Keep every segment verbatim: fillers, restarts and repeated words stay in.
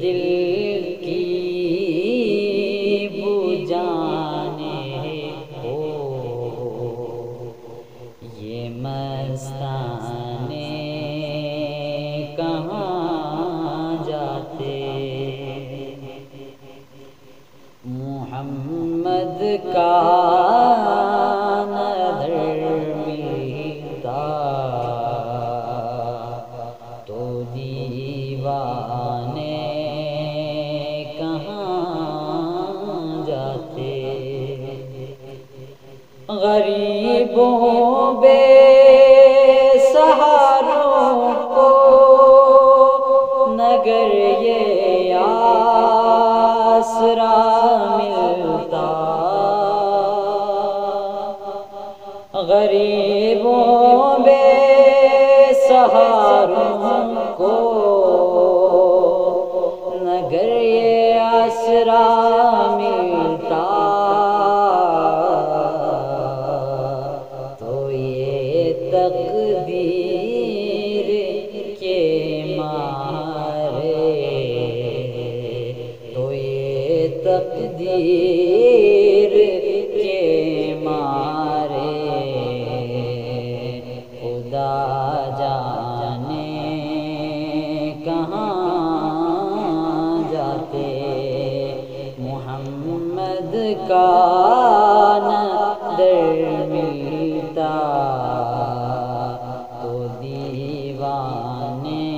دل کی بجانے ہو، یہ مستانے کہاں جاتے؟ محمد کا نظر ملتا تو دیوانے کہاں جاتے؟ غریبوں بے سہاروں کو نگر یہ آسرا ملتا، غریبوں بے سہاروں کو نگر یہ آسرا ملتا، تو یہ تقدیر کے مارے، تو یہ تقدیر کے مارے خدا جانے کہاں جاتے؟ محمد کا نظر ملتا تو دیوانے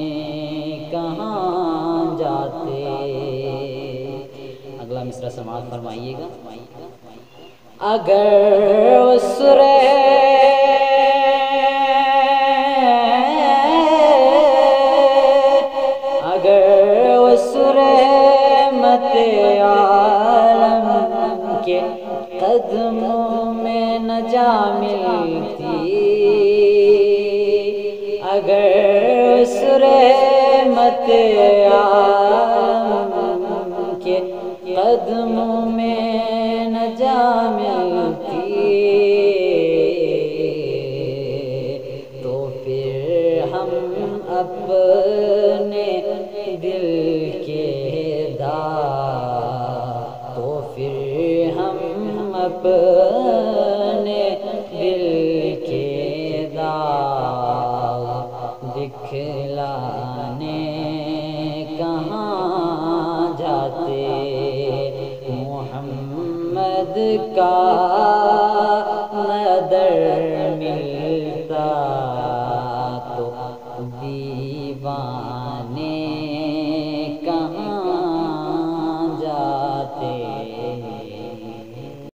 کہاں جاتے؟ اگلا مصرع سماعت فرمائیے گا۔ اگر اسرے اگر اسرے مت عالم کے قدموں میں نہ جا ملتی، اگر اسرے مت عالم کے قدموں میں نہ جا ملتی، تو پھر ہم اپنے دل کے داغ، تو پھر ہم اپنے دل کے داغ دکھلانے کہاں جاتے؟ محمد کا نظر ملتا تو دیوان